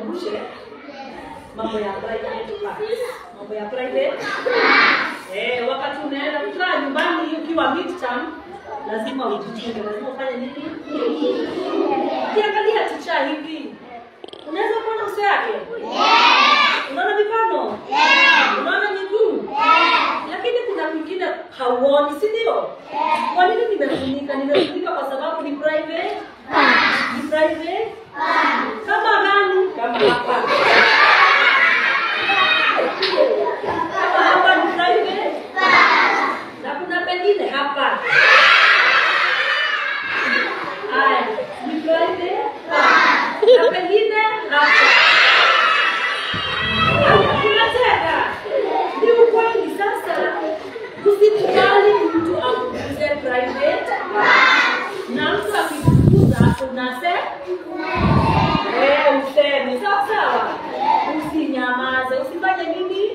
nikukumbushe mambo ya private parts. Mambo ya private. Wakati unaenda kukaa nyumbani ukiwa midterm, lazima ujichunge, lazima ufanye nini? Ukiangalia ticha hivi, unaweza kuona uso yake? Unaona mikono? Unaona miguu? Lakini kuna mwingine hauoni, si ndio? Kwa nini nimefunika? Nimefunika kwa sababu ni private. Ni private. Kama gani? Kama hapa. Kama hapa ni private. Na kuna pengine hapa. Haya, ni private. Na pengine hapa. Tunataka ni ukweli sasa, usikubali mtu akuguze private, na mtu akikuguza unasema useme sawa, usinyamaze, usifanye nini?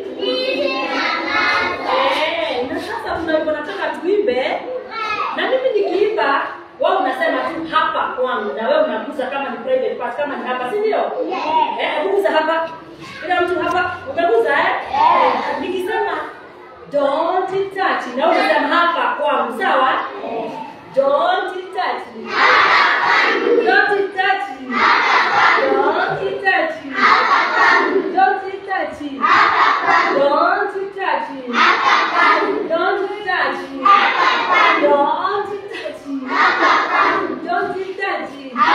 Na sasa tunataka tuimbe, na mimi nikiimba wao unasema tu hapa kwangu, na wewe unaguza kama ni private part, kama ni hapa, si ndio? Unaguza hapa. Kila mtu hapa unaguza nikisema don't touch, na unasema hapa kwangu, sawa? Don't touch. Don't touch. Don't touch. Don't touch. Don't touch. Don't touch. Don't touch. Don't touch.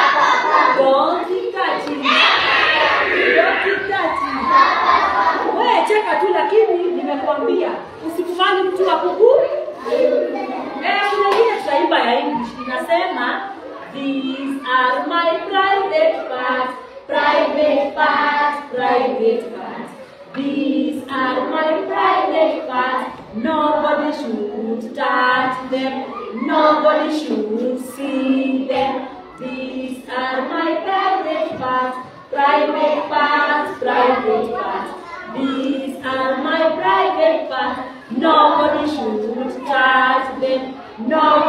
Don't touch. Wewe cheka tu, lakini nimekwambia usikubali mtu akuguze. Kuna ile taiba ya English inasema these are my private parts, private parts, private parts. These are my private parts. Nobody should touch them. Nobody should see them. These are my private parts, private parts, private parts. These are my private parts. Nobody should touch them. No